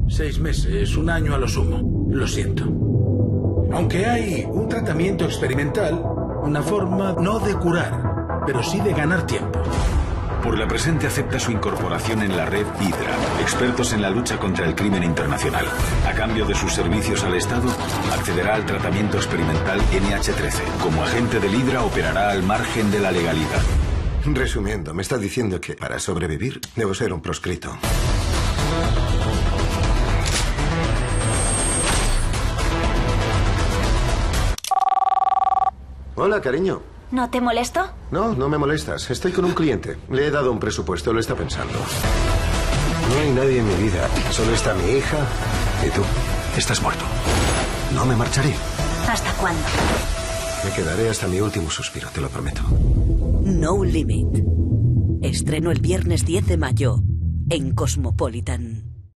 6 meses, 1 año a lo sumo. Lo siento. Aunque hay un tratamiento experimental, una forma no de curar, pero sí de ganar tiempo. Por la presente acepta su incorporación en la red Hydra, expertos en la lucha contra el crimen internacional. A cambio de sus servicios al Estado, accederá al tratamiento experimental NH13. Como agente del Hydra operará al margen de la legalidad. Resumiendo, me está diciendo que para sobrevivir debo ser un proscrito. Hola, cariño. ¿No te molesto? No, no me molestas. Estoy con un cliente. Le he dado un presupuesto, lo está pensando. No hay nadie en mi vida. Solo está mi hija y tú. Estás muerto. No me marcharé. ¿Hasta cuándo? Me quedaré hasta mi último suspiro, te lo prometo. No Limit. Estreno el viernes 10 de mayo en Cosmopolitan.